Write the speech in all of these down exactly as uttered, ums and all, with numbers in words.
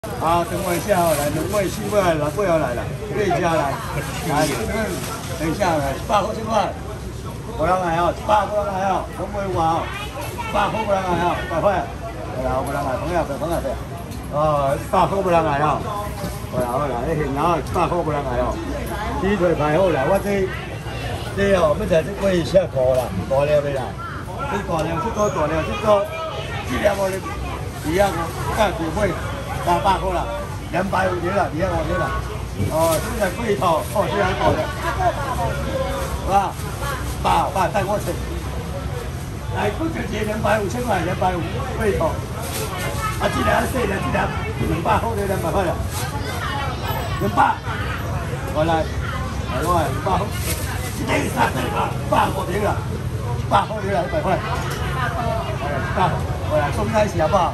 啊，等我一下哦，来，两位四位来，六位要来了，这一家来，来，等一下来，一百块千块，不让来哦，一百不让来哦，两位话哦，一百块不让来哦，百块，来啦，不让来，朋友，朋友，哦，一百块不让来哦，好啦好啦，你现然后一百块不让来哦，鸡腿排好啦，我这这哦，要在这贵下块啦，大了未啦？这大了，这个大了，这个这两个你一样个，看几位。 三百块啦，两百五条啦，二百五条啦。哦，现在贵头，哦，这样好的。啊，八八带过去。来，贵条节两百五千块，两百五贵头。啊，这两细的，这两两百好的，两百块啦。两百，我来，来我来两百好。这个三百块，百五条啦，百好条啦，一百块。哎呀，百，我来送开始好不好？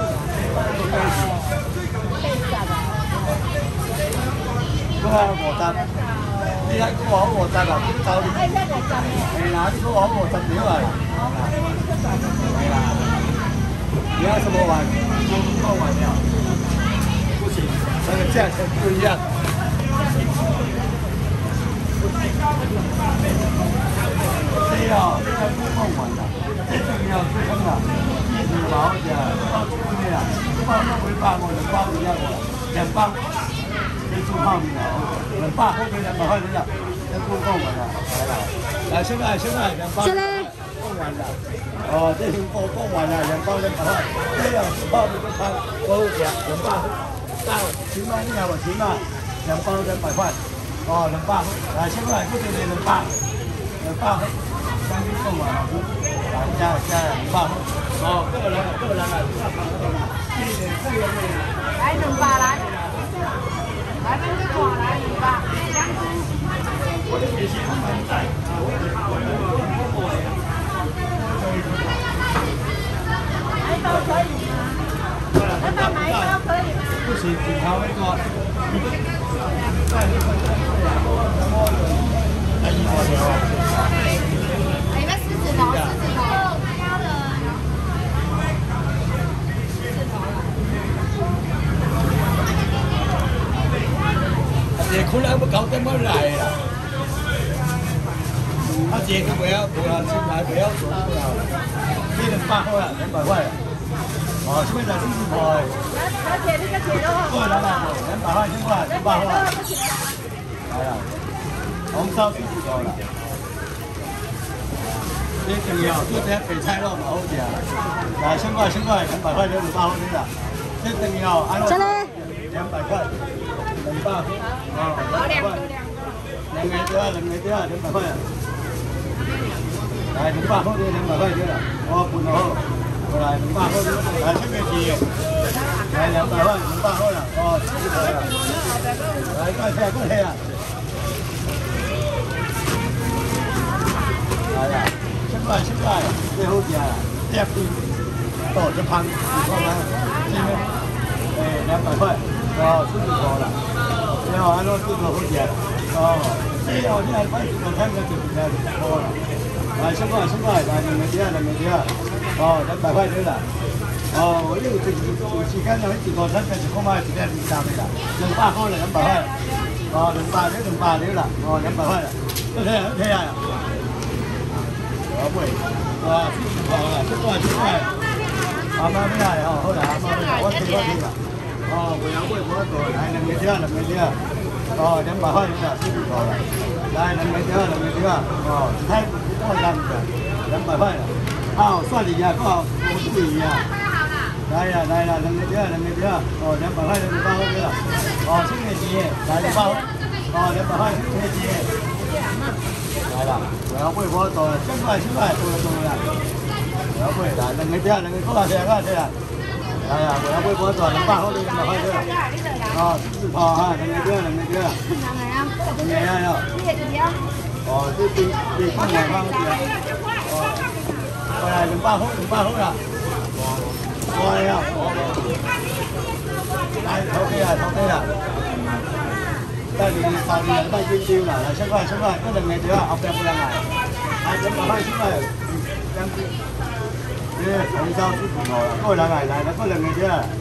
嗰個和汁，你睇嗰個好和汁啊，啲酒店係啦，啲嗰個好和汁料啊，係啦，而家什麼雲？多雲呀？不行，那個價錢不一樣。對啊，這個不夠雲啊，這個要出生啊，一隻老隻，到出面啊，包都會包我，兩包一樣我，兩包。 做泡面啊，兩百塊嘅兩百塊嘅啦，一般講完啦，係啦。嚟先啦，先啦，兩百。講完啦。哦，這先講講完啦，兩包兩百塊。呢樣泡面都泡好食，兩百塊。到錢嘛，呢樣話錢嘛，兩包兩百塊。哦，兩百塊。嚟先啦，嗰啲你兩百，兩百塊。將啲講完啦，嚟加加兩百塊。哦，嗰個兩嗰個兩啊，呢啲呢樣咩啊？嚟兩百嚟。 来，那个过来一把，两只。我的微信号码在。哪一包可以吗？要不哪一包可以？不行，只挑那个。哎，一包牛。哎，那狮子头，狮子头。挑的。狮子头。 这可能不搞得么来啦，他这个不要不要，现在不要做不要了，这两百块啊，两百块啊，哦，现在四十块。小姐，这个铁的话。过来了，两百块，千块，两百块。来了，红烧四十块了。这重要，做这肥菜肉嘛好吃。来，千块，千块，两百块就两百块的。这重要，按照两百块。 两百，哦，两百块，两个多，两个多，两百块。来，两百块的，两百块的了。哦，不能好，过来，两百块的，来这边去。来，两百块，两百块了，哦，四十块了。来，过来，过来啊！来了，千块，千块，最好吃了，这贵，到这盘，你看看，这边，哎，两百块，哦，四十块了。 然后按照四十好钱，哦，这样现在快四十看个就是这样子好了。来，千块，千块，来两个钱，两个钱，哦，两百块对了。哦，我有这有时间有一个餐厅就恐怕是这样子价位了，两百块了，两百块，哦，两百了，两百了了，哦，两百块了，OK OK 啊。好贵，啊，四十块了，千块，千块，阿妈没来哦，好啦，阿妈没来，我听我听啦。 哦，我要为我做，来两个条，两个条，哦，两百块的四十块了，来两个条，两个条，哦，太不过单的，两百块了，好，算你呀，够，我不一样。来呀，来了，两个条，两个条，哦，两百块两百块了，哦，这个鸡，来两百，哦，两百块这个鸡，来了，我要为我做，千块千块做了做了，我要为来两个条，两个多少钱？多少钱？ 哎呀，我要为我做两百块的，两百块的，哦，四十块哈，两个条，两个条，两个呀，哦，这边这看两方的，哦，过来两百块，两百块啦，过来呀，来投币啊，投币啊，带你带你带金丢啦，来千块千块，这两个条后边不能来，来两百块千块，两斤。 红烧猪骨头啦，过来来来，过两个啫。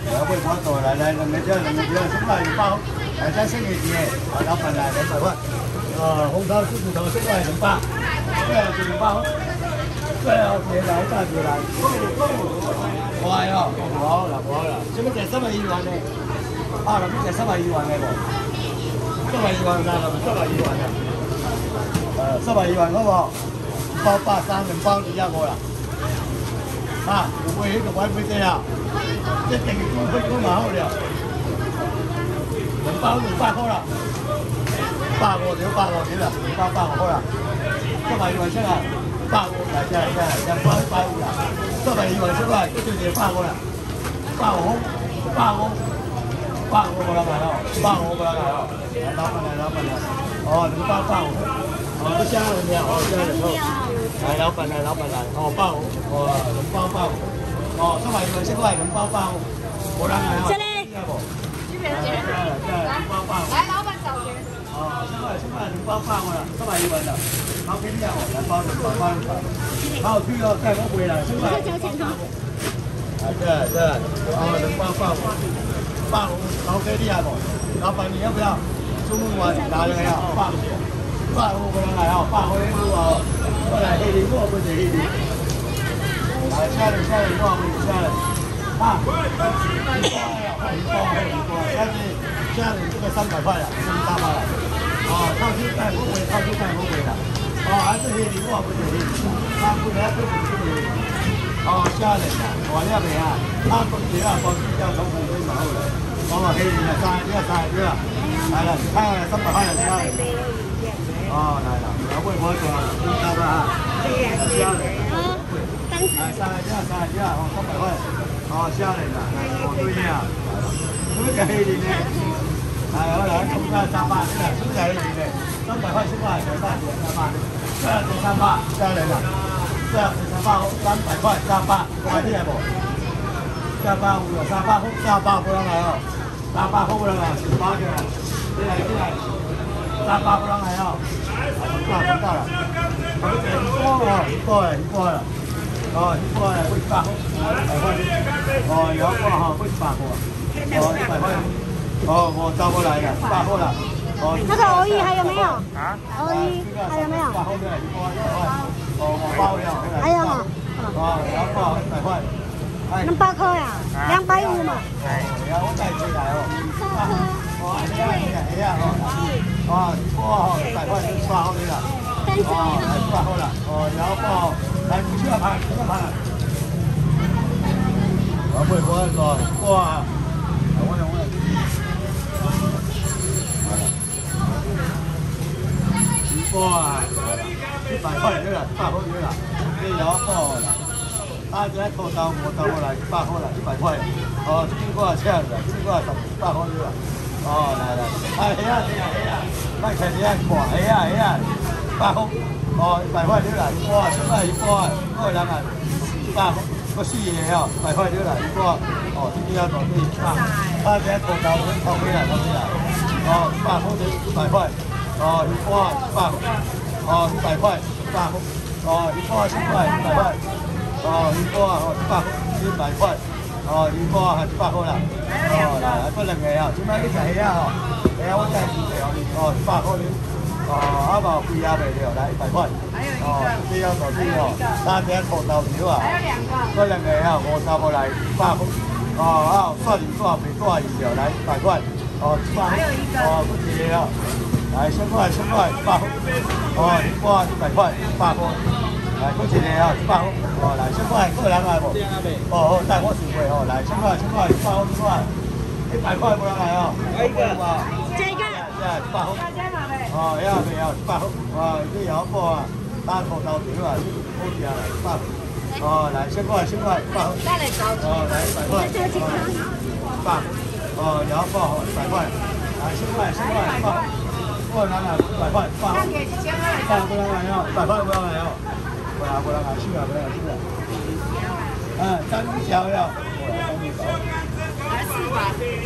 老贵花多来来，两个条，两个条，新买一包，来再剩一点，啊，老板来两百块。啊，红烧狮子头现在两百，对啊，两包。对啊，别来大别来。快哦，好啦好啦，什么才三百一万呢？啊，那边才三百一万呢不？三百一万噻，三百一万啊。呃，三百一万好不好？包八三两包就一個啦。啊，有買迄個買幾隻啊？一定要公開公碼好了。兩包兩百塊啦，百五條百五條啦，兩包百五塊啦。三百一萬出嚟，百五嚟真係真係兩包一百五啦。三百一萬出嚟，一條條百五啦，百五百五百五冇得買咯，百五冇得買咯。來老闆來老闆來，哦，兩包百五。哦，不加了没有？哦，加了以后，来，老板来，老板来，哦，包，哦，龙包包，哦，三百一万千块，龙包包，我来来哦。这里。这边这边。来，龙包包。来，老板找钱。哦，千块千块，龙包包了，三百一万的，好便宜哦，来包龙包包龙包，好去哦，再我回来，千块。交钱哈。啊，对对，哦，龙包包，包好给力啊不？老板你要不要？中午我拿来呀，包。百五個人嚟哦，百五呢個哦，過嚟氣你嗰個就氣你，嚟下嚟下嚟嗰個下嚟，啊，一波呀，一波一波，下嚟下嚟這個三百塊啦，三百塊啦，哦，靠近帶好貴，靠近帶好貴啦，哦，還是氣你嗰個就氣你，三不來不不不你，哦，下嚟啦，我呢邊啊，啱不住啊，放豬腳從紅水買好嚟，我話氣你啊，曬啲啊曬啲啊，係啦，睇下三百塊啦，睇下。哦，来了，老贵我做，你知道吧？对呀，对呀。哦，三十。哎，三十几啊，三十几啊，哦，三百块。哦，下来了，哦，对呀。什么叫黑的呢？哎，我来，从那三百，什么叫黑的呢？三百块，三百，三百，三百，这样子三百，下来了。这样子三百，三百块，三百，快点不？三百五了，三百五，三百不能来哦，三百不能来，八个了，进来，进来。三百不能来哦，大了大了，我们一波哦，一波了，一波了，哦，一波了，不一百块，一百块，哦，两波哈，不一百块，哦，一百块，哦，我招过来了，一百块了，哦， 那个欧一还有没有？ 啊？ 欧一还有没有？ 一百块，一波一百块，哦，我包了， 还有吗？ 哦，两波一百块， 能八颗呀？两百五嘛。 哎，然后我再进来哦，八颗。哦，哎呀哎呀哦，哦，一波哦，一百块就八好的了，哦，来八好了，哦，然后哦，来五千盘，五千盘，我不会说说哇，我我我，一波啊，一百块对了，八好对了，这然后哦，大家拖刀磨刀过来，八好了，一百块，哦，这个多少钱的？这个多少？八好对了。哦，来来，哎呀哎呀哎呀，卖钱的挂，哎呀哎呀，八块，哦，一百块对了，哇，现在一波，一个人啊，八个四爷哦，一百块对了，一波，哦，这边要多对，啊，大家头刀先掏回来，掏回来，哦，八块的一百块，哦，一波八，哦，一百块，八块，哦，一波十块，一百块，哦，一波哦，八一百块。哦，一波係八號啦。哦，嗱，不能嘅啊，點解呢隻戲啊？哦，係啊，我真係唔知哦。哦，八號了。哦，啱啱貴啊，未了，來一百塊。哦，這樣就這樣，三隻土豆條啊。還有兩個。不能嘅啊，我差不多來八號。哦，啊，算你多少沒多少一條，來一百塊。哦，八號。哦，不止了。來，千塊，千塊，八號。哦，一波一百塊，八號。来，恭喜你啊！一百块，哦，来，千块，个人来不？哦，好，带我十块哦，来，千块，千块，一百块，一块，一百块不能来哦，一个吧？ 这个。 对，一百块。哦，要不要？一百块，哦，这摇过啊，大头刀条啊，好吃啊，一百。哦，来，千块，千块，一百。哦，来一百块。一百。哦，摇过哦，一百块。来，千块，千块，一百。个人来，一百块，一百。一百不能来哦，一百块不能来哦。过来过来，来去啊，过来去啊！嗯，三只脚要，过来三只脚。来四百。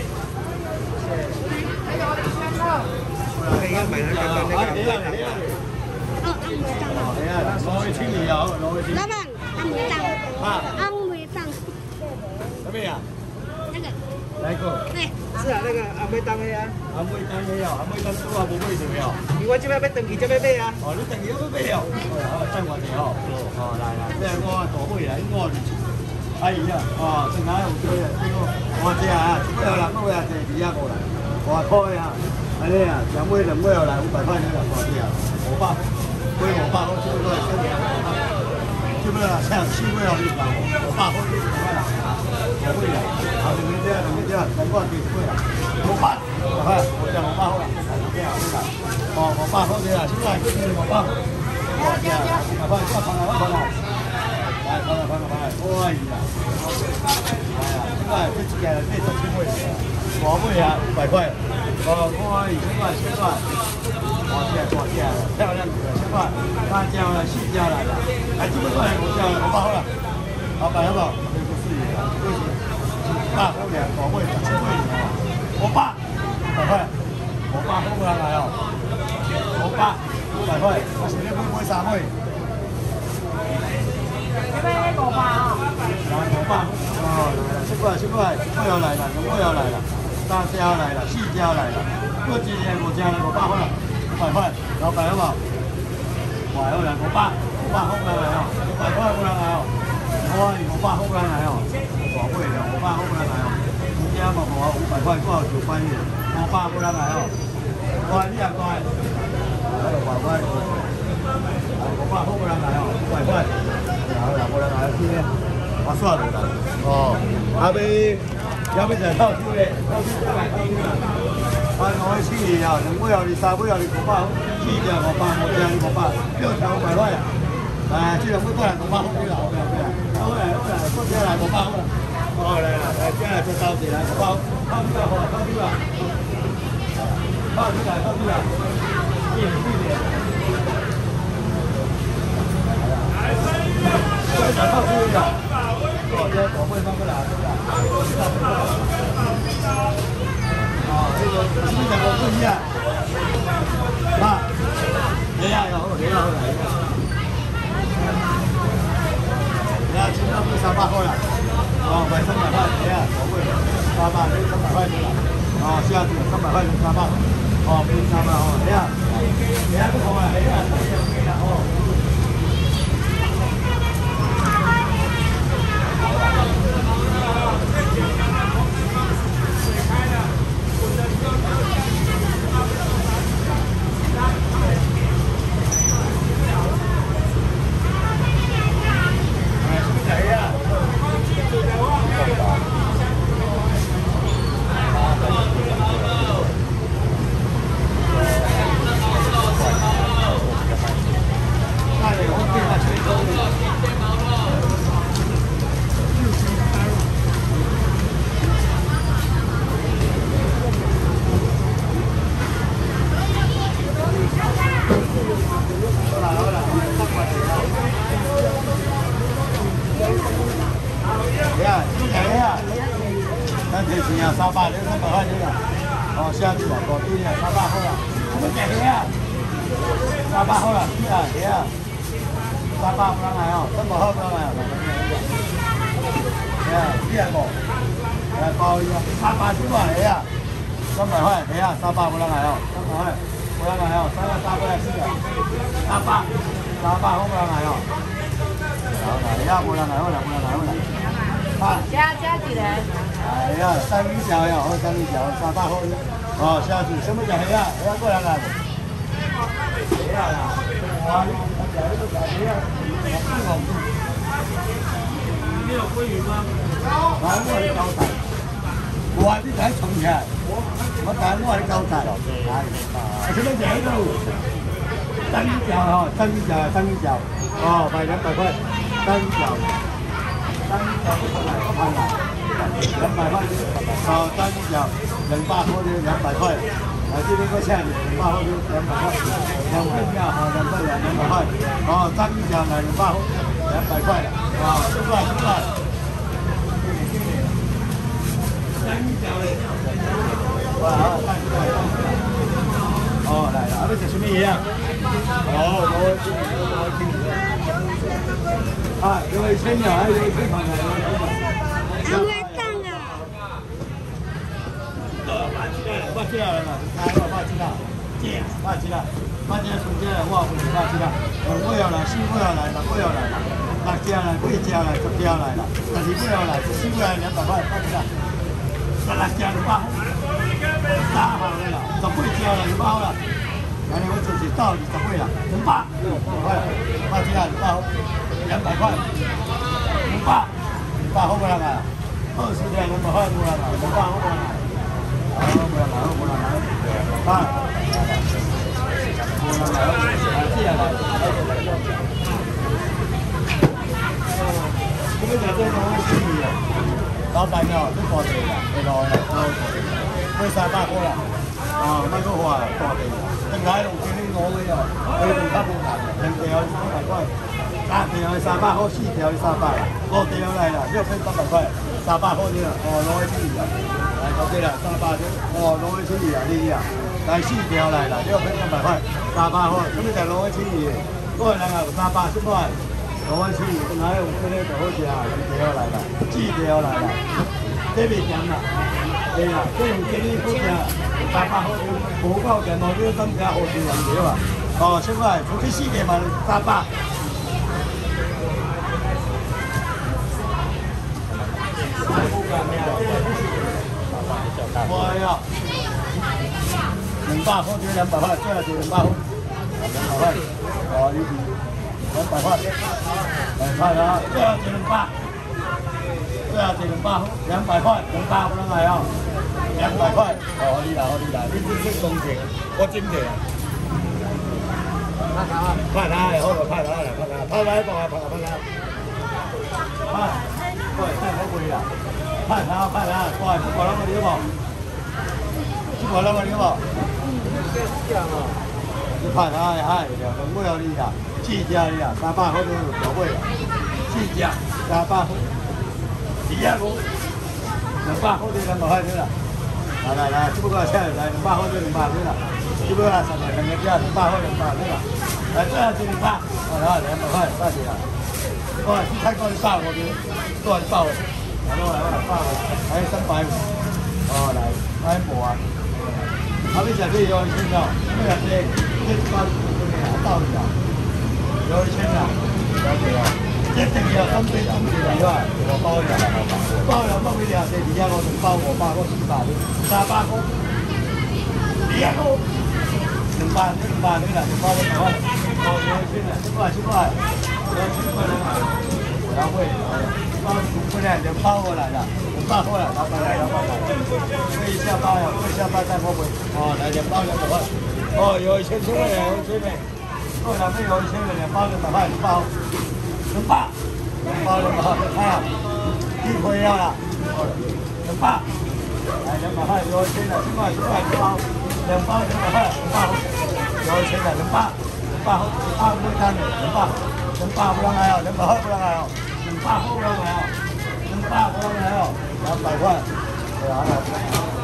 还有两千六。可以买那个那个。 哦，安梅档。 哎呀，攞去清理啊，攞去清理。 老板，安梅档。啊。安梅档。 什么呀？ 那个。 来个。 对。 是啊，那个阿妹当的啊。 阿妹当的哦，阿妹当多啊，无买着哦。 因为我这边要登记，这边买啊。 哦，你登记要买哦。好，等我者哦。哦，来来，这我大买来，我二十。哎呀，哦，正下有多啊，这个我这啊，一个人买啊，这二啊五来，外块啊，安尼啊，两买两买来五百块那个大只啊，五百，买五百块这个生意，这个啊，像四买哦，你讲五百块你五百啦，五买啦，啊，两个这两个这，两个几买啦，五百，啊，我讲五百好啦，这样好啦，哦，五百好这啦，现在就是五百，我这啊，五百块，我放来，我放来。来，快来，快来，快来！哎呀，哎呀，这个这一件这十七块，大尾啊，五百块。哦，哎，这个这个，大只大只的，漂亮的，这个三只啦，四只来啦。哎，这个过来五只啦，五百好啦。老板好不好？这个是的，这是大姑娘，大尾十七块的，五百，五百块，五百好不来来哦？五百，五百块，我是你买买三尾。 要买五百啊？ 来五百，哦，来了，七块，七块，五要来了，两块要来了，三只要来了，四只要来了，各一只五只五百块，五百块，老板好不好？五百来，五百，五百好不来哦，五百块好不来哦，我五百好不来哦，大贵的，五百好不来哦，五只嘛无五百块，多少九块元，五百不来哦，我你也乖，还有五百块，五百好不来哦，五百块。好啦，无人来去咧，我煞落来。哦，后尾要要就透手咧，透手过来透手啦。啊，我四二啊，两尾后二三尾后二五百，四只五百，五只五百，六条五百块啊。啊，这两尾过来五百好啲啦，好啦好啦，好来好来，过只来五百好啦。哦来啦，来这来做到时来五百，透手啦，好啦，透手啦，透手来透手啦，一点一点。快点放出去啊！哦，这我会放过来，对吧？啊，这个是不是两个不一样？啊，等一下，然后等一下，来一个。等下，今天不是三百块了？哦，买三百块，等一下，我会三百，这三百块对了。哦，下次三百块就三百。哦，不是三百哦，等一下，等一下不同了，等一下，等一下，等一下哦。三百，你三百块钱啦。哦，下次啊，高低啊，三百好啦。我们价钱啊，三百好啦，几啊？几啊？三百不能来哦，三百好不能来哦。哎，几啊个？哎，包一个，三百几块来啊？三百块，哎呀，三百不能来哦，三百块不能来哦，三百三百来几啊？三百，三百好不能来哦。好啦，哎呀，不能来好啦，不能来好啦。啊， 加加几人？ 哎呀，三米条呀，好三米条，三百好。哦，下次什么叫黑啊？黑啊过来啦。黑啊啦，哇，你这这这黑啊，好好吃。你有鲑鱼吗？我我的高菜，我你睇重起来，我但我的高菜。哎，什么叫黑豆？三米条哦，三米条，三米条。哦，卖两百块，三米条。三米条不来，不来。两百块，哦，单一条两百块的两百块，啊，这边个欠你两百块就两百块，两百条啊，两百两两百块，哦，单一条来两百块，两百块了，啊，出来出来，单一条嘞，哇，单一条，哦，来了，啊，你食什么嘢啊？哦，我今年我今年，啊，有一千鸟，还有一千块，有一千块。 安徽蛋啊！ 八只来啦，三个八只啦，正八只啦，八只从这来我分八只啦，两尾要来，四尾要来，六尾要来啦，六只来，八只来，十只来啦，十二尾要来，十四尾来两百块八只啦，十六只两百块，三号来啦，十八只来两百块啦，安尼我就是到二十尾啦，两百，块，八只啦两百，两百块，两百，两百好不啦啊？二十只两百块不啦啊？两百好不啦啊？好，不啦啊，不啦啊，啊，不啦啊，来这样来。咁你就真係好中意啊！老闆啊，都過地啦，你攞啦，攞三百塊啦，啊，乜都好啊，過地啦，定解龍見你攞嘅又，你哋卡冇難，人哋有三百塊，三條係三百塊，四條係三百啦，過地有嚟啦，呢個分三百塊，三百塊啲啦，哦，攞一千二啊，係 OK 啦，三百啫，哦，攞一千二啊呢啲啊，第四條嚟啦，呢個分三百塊，三百塊，咁你就攞一千二，嗰個兩個三百先開。攞一千二，哪有嗰啲就好似啊，咁條嚟啦，支條嚟啦，呢邊緊啦，係啦，即係用幾啲好似啊，三百好好高嘅，我呢個真係好少人料啊，哦，出嚟，總之四嘅嘛，三百。我呀，兩百好啲兩百塊，即係就兩百好，兩百塊，哦呢邊。兩百塊，誒係啦，最後剩兩百，最後剩兩百，兩百塊，兩百咁樣係啊，兩百塊，哦好啲啦，好啲啦，呢啲識送錢，我真嘅。拍下，拍下，好就拍下嚟，拍下，拍下一個啊，拍下拍下，拍，喂真係好攰啦，拍下拍下，喂出過啦我哋呢個，出過啦我哋呢個，你拍下係係，兩個有啲㗎。四隻哩啊，三百好都有位啦。四隻三百好，二隻好，兩百好啲兩百塊啲啦。嚟嚟嚟，只不過車嚟嚟兩百好啲兩百啲啦。只不過十零兩隻兩百好兩百啲啦。嚟最後就兩百，係啦兩百塊多謝啦。我係先睇過啲包嗰邊，都係包。嚟咯嚟咯嚟包，喺新擺。哦嚟，喺磨啊。後邊就啲有錢㗎，咩嘢啲啲包嗰啲啊包㗎。有錢啦，有錢啊！一定要針對針對你啊！我包人，包人乜嘢啊？你而家我仲包我包嗰四百啲，三百個，二百個，兩百兩百啲啦，兩百兩百，哦有錢啦，一百一百，有錢過來嘛，然後包過來就包過來了，包過來，老闆來老闆來，可以下包呀，可以下包再包回，哦來兩包兩百塊，哦有錢出來有錢沒？我兩邊有錢嘅兩包兩百塊，兩包，兩百，兩包兩百塊，睇下，呢個要啦，兩百，係兩百塊有錢啦，千塊千塊兩包，兩包兩百塊，兩包，有錢啦，兩百，兩百好，兩百每單兩百，兩百不能嗌哦，兩百塊不能嗌哦，兩百好不能嗌哦，兩百不能嗌哦，兩百塊，係啊係啊。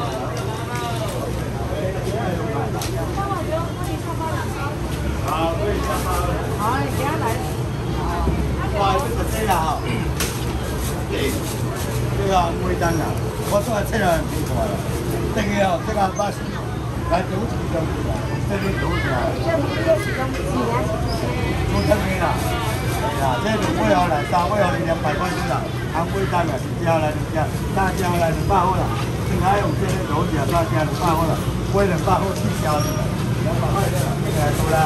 好，可以下班了。 好，你给他来。 哇，这个这啦，对，这个每单啦，我做这样挺多的。这个哦，这个把来九十张的，这里多少？ 这里这是东西啊。 多少钱啦？啊，这两尾后来，三尾后来两百块钱啦，按每单啦，一条来两条，三条来两百块啦。另外用这个多少？三条两百块啦，尾两百块四条的，两百块的啦，这个多啦。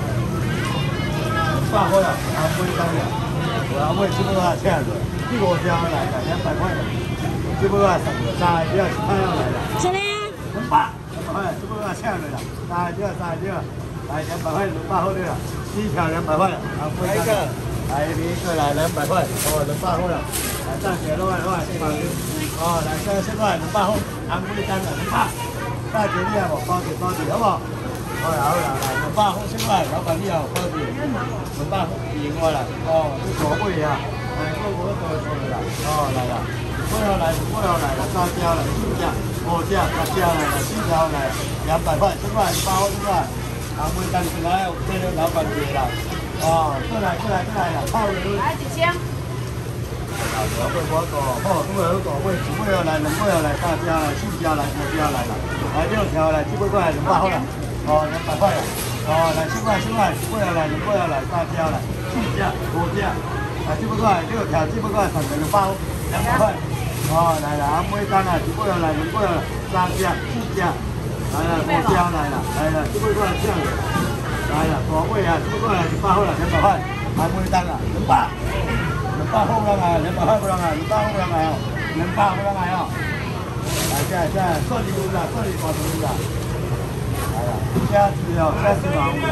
百块啦，按每单啦，按每只不过这样子，一五条来的两百块的，只不过三三条三条来的。 这里啊。 两百，两百块，只不过这样子啦，三条三条，来两百块两百块的啦，四条两百块，按每单啦。来呢個嚟兩百塊，哦兩百塊啦，嚟爭幾多塊？多塊四百幾，哦嚟爭四塊兩百塊，啱嗰啲爭啦兩百，爭幾啲啊？多啲多啲好冇？好啦好啦，嚟兩百塊四塊，有份啲又多啲，兩百塊二個啦，哦啲左杯啊，係嗰個都過嚟啦，哦嚟啦，嗰又嚟嗰又嚟啦，三條嚟四條，五條十條嚟啦，四條嚟兩百塊，四塊兩百塊四塊，啱嗰啲爭幾多？即係老闆嘢啦。哦，過來過來過來啦，泡了。 來幾箱？ 啊，我會我個，哦，咁啊嗰個，喂，幾杯又嚟，兩杯又嚟，三隻嚟，四隻嚟，五隻嚟啦。哦， 来六条来，几百块两百好了，哦两百块了，哦来七块七块，过来来，两过来来，三条来，四只五只，来几百块六条，几百块三条两百两百块，哦来来，阿每单啊，几百来两过来三只四只，来来五条来了，来了几百块这样，来了大尾啊，几百块来两百好了，两百块，阿每单啊两百，两百好不来，两百块不来，两百好不来哦，两百不来哦。来，现在现在这里有啦，这里保存有啦。来了，虾子哦，虾子嘛有啦。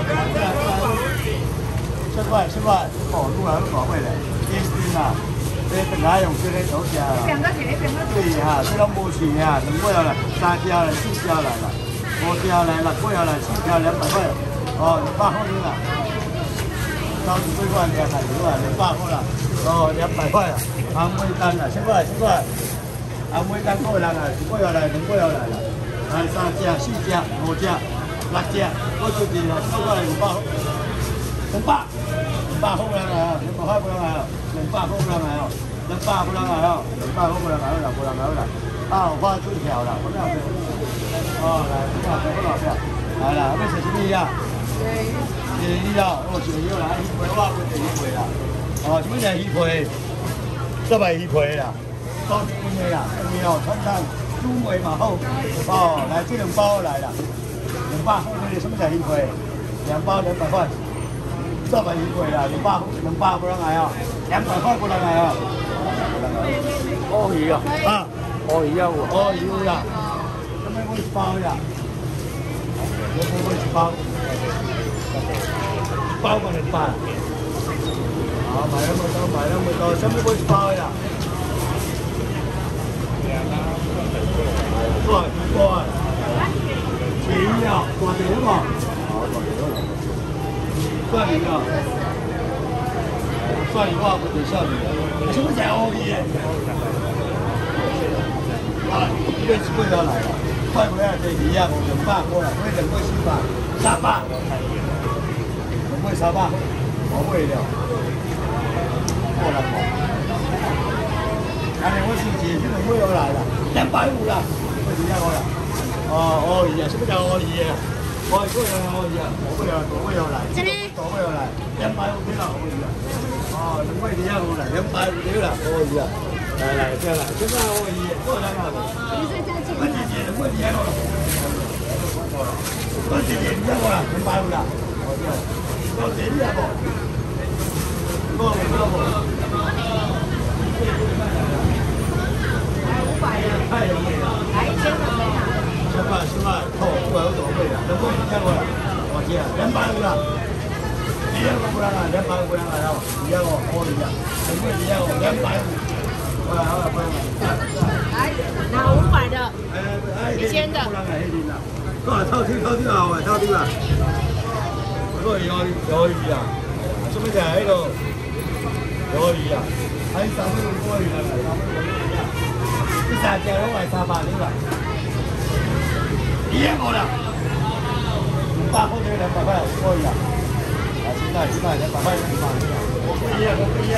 七块七块，哦，愈来愈大尾咧，一斤啦，这等下用这个炒食啦。 两个钱，两个钱。 对哈，这拢无钱啊，两块来，三条来，四条来啦，五条来，六块来，七条两百块，哦，两百块啦。三十几块两百块啦，两百块啦，哦，两百块啊，行尾单啦，七块七块。啊，每单过人啊，一个月来，两个月来啦，来三只、四只、五只、六只，我出去了，四个两百，两百，两百好不人来哦，两百块不人来哦，两百好不人来哦，两百不人来哦，两百好不人来啦，不人来啦，啊，我出条啦，我了解，哦，来，我了解，我了解，来啦，要吃什么呀？鲫鱼啊，哦，鲫鱼啦，鱼皮我不鲫鱼皮啦，哦，什么叫鱼皮？这卖鱼皮啦。多一斤的啦，因为哦，通常煮糜嘛好，哦，来这两包来啦，两百块的什么叫鱼皮？两包两百块，这卖鱼皮啦，两百两百不能来哦，两百块不能来哦。鲫鱼啊，啊，鲫鱼啊，鲫鱼啦，什么会包呀？有没有包？包过来包。好，买那么多，买那么多，什么会包呀？哇，哇！鲫鱼啊，大条嘛，好大条啦。蒜鱼啊，蒜鱼我不得蒜鱼，什么叫鲫鱼？啊，这个是贵到来了，快不要这鱼啊，两百过来，买两百四百，三百，两百三百，我买了，过来嘛。安尼我是节这两百又来了，两百五啦。鲫鱼啊，我啦，哦，鲫鱼啊，什么叫鲫鱼啊？鲫鱼过来鲫鱼啊，大尾啊，大尾又来，大尾又来，两百五条啦，鲫鱼啊，哦，两百二啊，我来，两百五条啦，鲫鱼啊，来来，这来，这个鲫鱼，过来啦，我姐姐，我姐姐，我姐姐，我姐姐，你我啦，两百五啦，我姐，我姐姐啊，不，我没有不。太容易了，来一千块钱啊！千块千块，好，不管有多贵了，能贵你看过了，我姐两百五了，一样不让啊，两百五不让啊，要一样哦，可以啊，能贵一样哦，两百五，好了好了，不让了， 来拿五百的， 哎哎， 一千的， 不让了，黑零了，啊，套题套题好啊，套题啊，这个鱿鱿鱼啊，什么叫那个鱿鱼啊？还有三百五锅鱼了，三百五。这三只拢卖三百两啦，一样无啦，五百块就两百块可以啦。啊，现在现在两百块两百，一样不一样。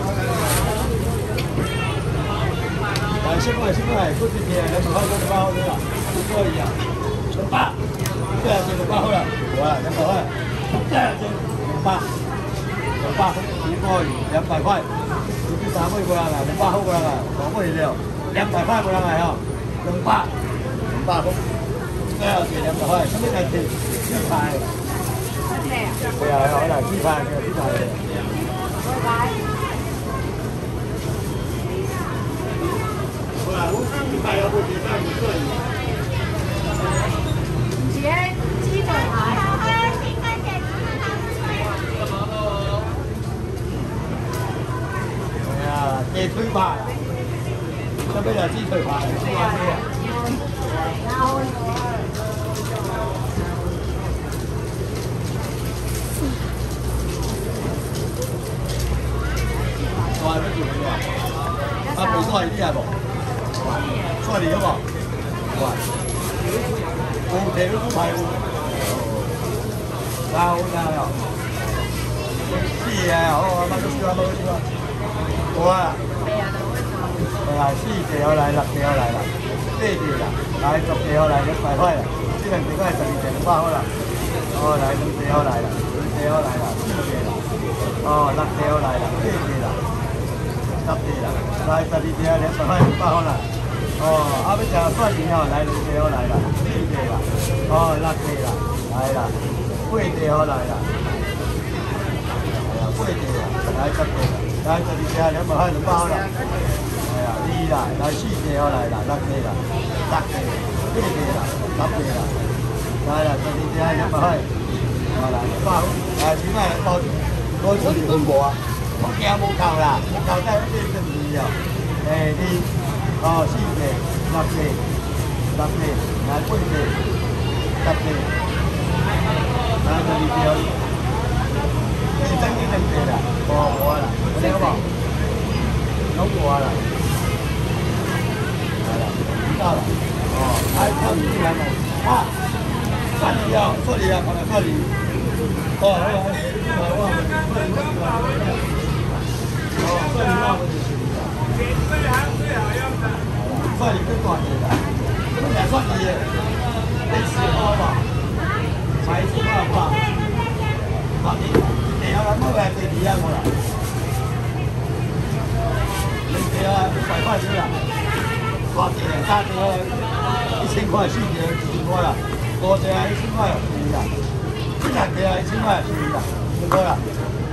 来，现在现在过几天两百块就两百块啦，可以啊。两百，这样就两百块啦，哇，两百块，这样就两百，两百一个鱼两百块，你这三百过来啦，两百块过来啦，多贵了。两百块不让来哦，两百，两百块，这要给两百块，什么叫给？鸡排。对啊，好啦，鸡排，鸡排。来。好啦，我鸡排要不鸡排不可以。 姐，鸡腿排。 哎呀，鸡腿排。这边有鸡腿排，鸡排对啊。我係乜做嘅？啊，肥菜啲係冇，菜嚟嘅冇，喂，我哋都係喎，好㗎又，啲嘢好，乜都試下，乜都試下，好啊。係四條又嚟，六條又嚟啦，四條啦，啊来十条来两百块啦，这两条十二条两百块啦。哦，来两条来啦，两条来啦，四条啦。哦，六条来啦，八条啦，十条啦，来十二条两百块两百块啦。哦，啊要食蒜泥哦，来两条来啦，四条啦。哦，六条啦，来啦，八条来啦。八条啦，来十条啦，来十二条两百块两百块啦。哎呀，二啦，来四条来啦，六条啦，六条，八条啦，十条啦，来啦，十二条两百块，好啦，包，来先买包，我出去分无啊，我惊无够啦，无够再变成二哦，哎二，哦四条，六条，六条，来八条，十条，来十二条，你真嘅两条啦，无无啦，有了无？拢无啦。到了，哦，还靠你进来吗？啊，算你要，算你要，好了，算你，哦，好了，好了，我算你算你算你，哦，算你忘了就是了。算你更多钱了，我们俩算你，得十块吧，才十块吧，好的，你要来买来给你啊，我了，你给啊，一百块钱了。八条、三条，一千块、四条、一千块啦；五条一千块便宜啦；六条一千块便宜啦，几块啦？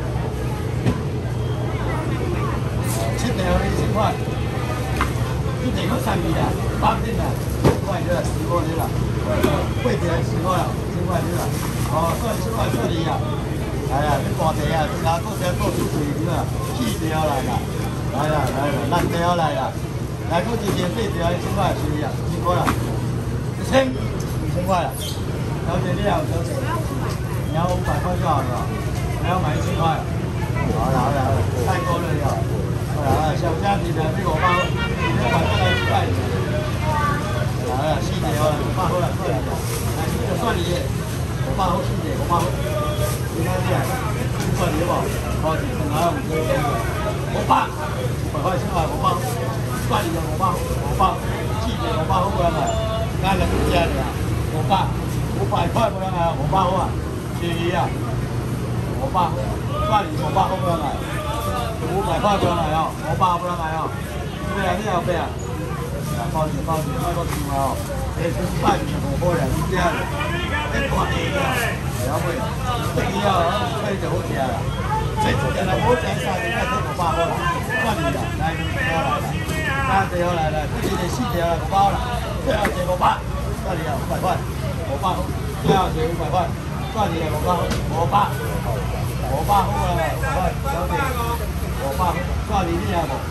七条一千块，一条要三米啦，八片啦，块了，十块了啦；八条十块啦，千块了啦。哦，算千块算你啦。哎呀，你大条啊，拿多条多出水了，四条来啦，来啦来啦，六条来啦。来，我之前八条一千块便宜啊，几块啦？一千，五千块啦。小姐你好，小姐，你要五百块就好了，你要买一千块。好了好了好了，太多了了。好了啊，小家庭的这个包，一百块来一块。好了，四条了，五百块了，算你的。来，这个算你的，五百块四条，五百块。你看这，算你不？好，你等下五千块。五百，五百块一千块，五百。算你的五百，五百，四条五百好不来？俺两家的啊，五百，五百块不来啊，五百好啊，便宜啊，五百，算你五百好不来？五百块不来哦，五百不来哦，对啊，你后边啊，包住包住，那个钱哦，你先拜年五百两家的，你大地的，了不？这个要这就好吃啦，这就来好吃三年才五百块啦，算你的，来你过来啦。三条来了，这里四条来五包了，最后剩五百，算你啊，五百块，五百，最后剩五百块，算你啊，五百，五百，五百好啦，五百块，小姐，五百，算你呢啊无？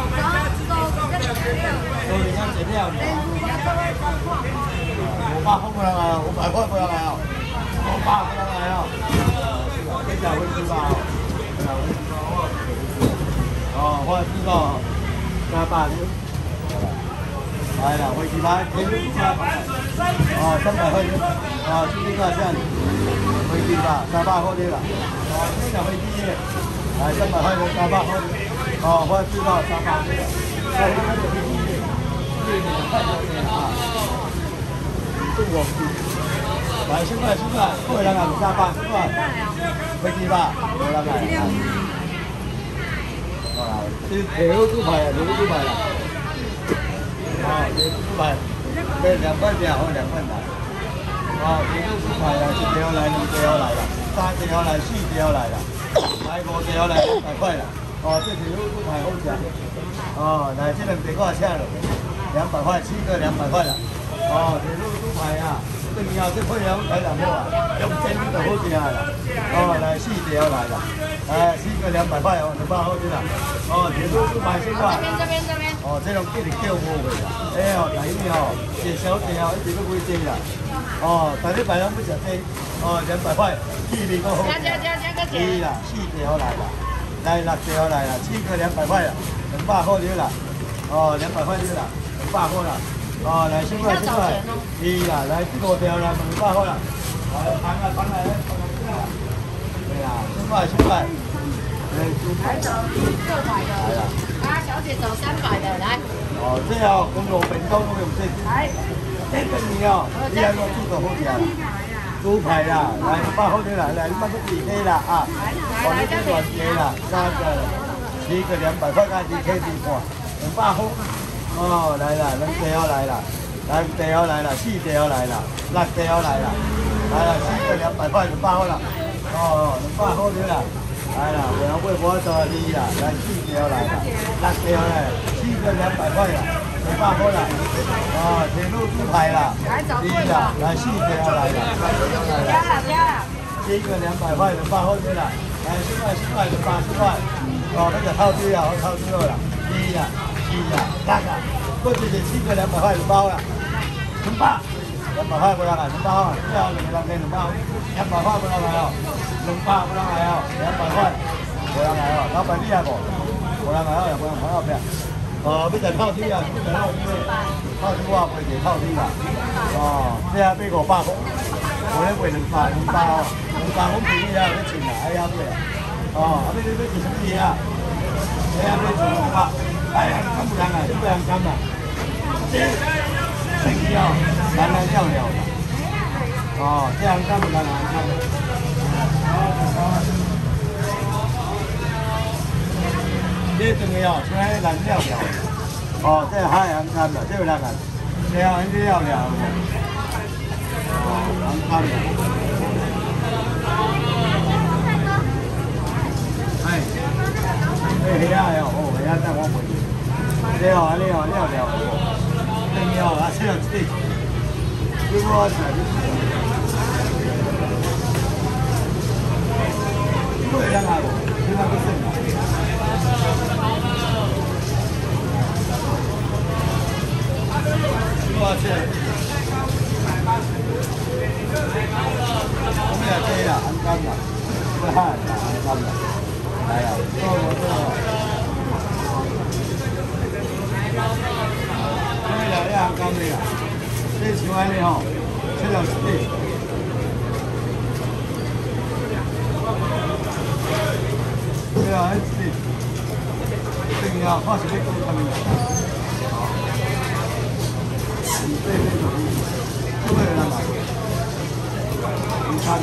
都人家食了呢。五百好不来啊，五百块不来啊，五百不来啊，你就会知道，就会知道我。哦，我知道。三百六，来了，飞机牌，飞机牌，哦，三百块，哦，今天多少钱？飞机吧，三百块的啦，哦，这个飞机，来三百块的三百块的，哦，我知道三百的，来这个飞机，这个太多钱啊，中国飞，来现在现在，过来了，三百，是吧？飞机吧，过来了。这铁路猪排啊，铁路猪排啦，啊，铁路猪排，这两块钱或两块来，啊，铁路猪排啊，一条来，两条来啦，三条来，四条来啦，来五条来，两百块啦，哦，这铁路猪排好吃，哦，来这两条多少钱了？两百块，七个两百块啦，哦，铁路猪排啊，这以后这配料才两好啊，用真就好吃啦，哦，来四条来啦。哎，四个两百块哦，两百好啲啦。哦，铁路猪排先块。 这边这边这边。 哦，这种叫你叫我去啦。哎哦，第一哦，食小食哦，一直都会食啦。哦，大礼拜拢要食这，哦，两百块，气味够好。 加加加加个是啦，四条来啦，来六条来啦，七个两百块啦，两百块了啦。哦，两百块了啦，两百块啦。哦，来先块先块。是啦，来四五条啦，两百块啦。来，放来放来，放来放来。对啦，先块先块。 来走六百的， 来啦。 啊，小姐走三百的，来。 哦，这要公路便当都用这。 来。 这个你哦，你安怎煮就好食啦。猪排啦，来两百块的啦，来你莫去贵客啦啊！我你去乱价啦，三个、七个两百块，加一 K 一半，两百块。哦，来啦，两地要来啦，来地要来啦，四地要来啦，六地要来啦，来啦，四个两百块，两百块啦。哦，两百块的啦，来啦，我要买我做你啦，来四地要来啦，六地要来，四个两百块啦。两百块啦，哦，铁路猪排啦，第一啦，来四个要来啦， 加了加了。 第一个两百块，两百块的啦，来四块四块八十块，哦，那个套猪呀，套猪肉啦，第一啦，第一啦，那个，过去是七个两百块两包啦，两百，两百块不让来，两百块，最后两个人给两百，两百块不让来哦，两百不让来哦，两百块不让来哦，老板厉害不？不让来哦，也不让朋友骗。哦，要就套梯啊，要就套梯，套梯我卖就套梯啦。哦，这下买五百块，我咧卖两百，两百哦，两百我便宜啊，要钱啊，哎呀对啊。哦，啊你你要做什么嘢啊？哎呀，要做两百，哎呀，敢不人啊？你不人敢啊？这生意哦，人来了了。哦，这样敢不人啊？敢啊？你仲要像迄蓝了了，哦，这海洋干啦，这有人啊，这样你了了，哦，洋干啦，哎，这虾哟，哦，虾等我回去，这哦，你哦了了，仲要啊，这样子，如果是，不会人啊，你那个是。多少钱？我们也可以了，很干了，不汗了，很干了。来了，做我做我。可以了，也很干的啦。这喜欢的吼，吃了吃。对啊，吃。这个要放什么东西上面？对对对，这个人啊，你看，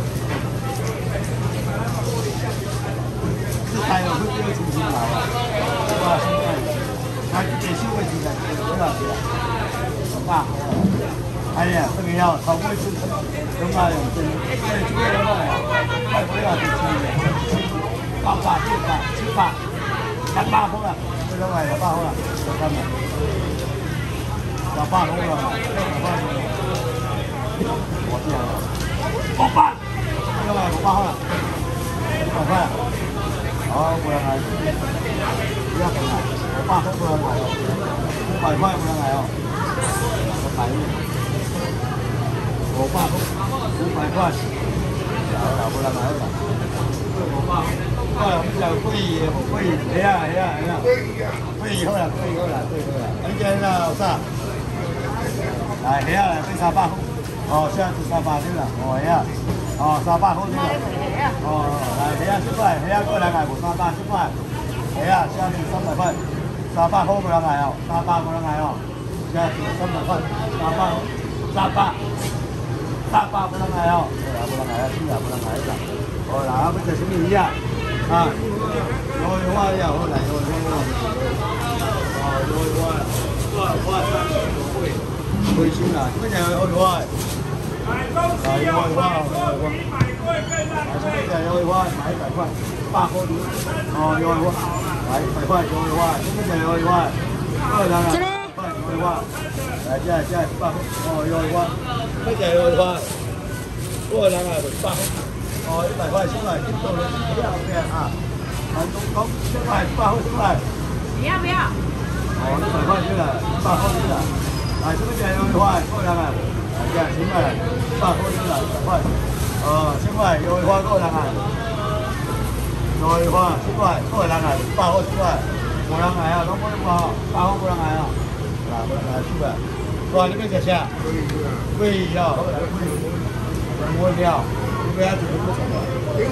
是开了会不会重新来啊？哇，现在他得修个几台，多少钱？很大。哎呀，这个要超过是两百两千，这这个人啊，快不要几千元，八百、九百、七百，一百好了，这两百一百好了，我看看。老爸弄了嘛，老爸弄了，我这样，老爸，这个我爸好了，一百块，好，不能来，不要等了，我爸都不能来哦，五百块不能来哦，我百亿，我爸都五百块，好了，不能来了，我爸，哎，我们讲贵也贵，哎呀哎呀哎呀，贵以后了，贵以后了，贵以后了，而且那啥。来，虾来买三百块，哦，现在是三百对啦，哦虾，哦三百块对啦，哦来虾十块，虾过来买无三百十块，虾现在是三百块，三百块不能买哦，三百不能买哦，现在是三百块，三百，三百，三百不能买哦，对啦，不能买啊，是啊，不能买啦，哦来，要吃什么鱼啊？啊，油油花呀，好来油油花，哦油油花，哇哇塞，贵。贵少啦，乜嘢去開開？係開開，開開。係什麼就係開開，買一百塊，八塊錢。哦，開開，買一百塊開開，什麼就係開開？開兩啊，開開開。係即係即係八塊，哦開開，乜就係開開？開兩啊，八塊。哦一百塊出嚟，點到你幾後嘅啊？係咁講出嚟八塊出嚟。 你要不要？ 哦一百塊出嚟，八塊出嚟。啊，什么叫优惠花？过两啊，啊，千块，百块钱啦，十块，哦，千块优惠花过两啊，优惠花十块，过两啊，百块十块，过两啊，拢过两啊，百块过两啊，啊，过两啊，十块，哇，你要食啥？桂鱼哦，桂鱼，木料，你不要做不成啊？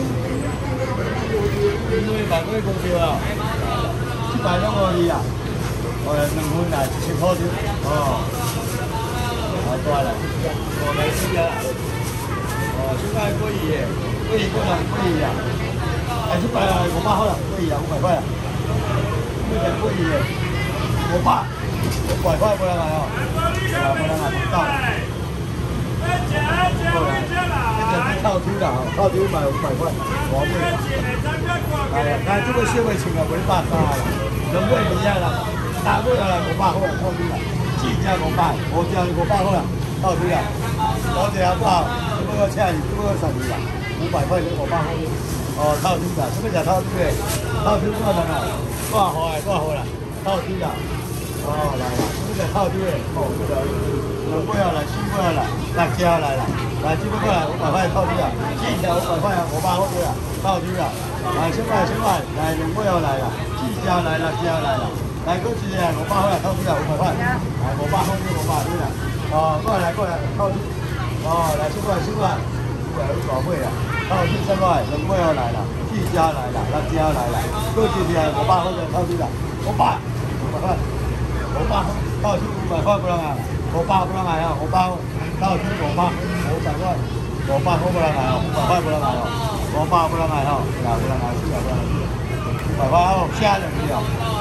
因为百块公票啊，一百两而已啊。哦，两份啦，一千块钱。哦，啊， 多了，我没吃呀。哦，现在贵耶，贵多少贵呀？还是百我爸好了，贵呀，五百块啊，有点贵耶。我爸五百块不能买哦，不能买不到。过来，这是套猪的啊，套猪买五百块，王贵。哎呀，那这个社会情啊，没办法了，人贵不一样了，大贵了，我爸好了，套猪了，几家我爸，我家我爸好了，套猪了，多谢阿爸，这个钱你这个省的了，五百块钱我爸好了，哦，套猪的，什么叫套猪的？套猪多少钱啊？多少号啊？多少号了？套猪的，哦，来了，什么叫套猪的？哦，不了，人贵了，新贵了，大家来了。来，这边过来，五百块套猪啊！这条五百块啊，我爸好贵啊，套猪啊！来，先来先来，来龙贵要来了，这家来了，家来了，来过去啊，我爸好了，套猪啊，五百块，来，我爸好贵，我爸对了，哦，过来过来，套猪，哦，来先过来先过来，五百五百贵啊，套猪先过来，龙贵要来了，这家来了，那家来了，过去啊，我爸好贵，套猪的，我爸五百块，我爸套猪五百块不让啊，我爸不让买啊，我爸套猪我爸。五百块，我爸不能买哦，五百块不能买哦，我爸不能买哦，不能不能买，四百块，五百块哦，吓人的。